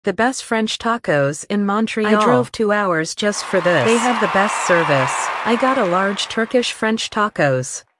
The best French tacos in Montreal. I drove 2 hours just for this. They have the best service. I got a large Turkish French tacos.